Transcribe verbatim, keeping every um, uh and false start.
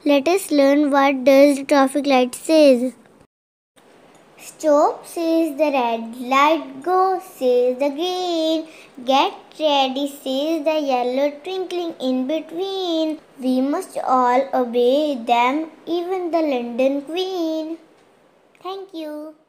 Let us learn what does the traffic light says. Stop says the red light, go says the green, get ready says the yellow twinkling in between. We must all obey them, even the London Queen. Thank you.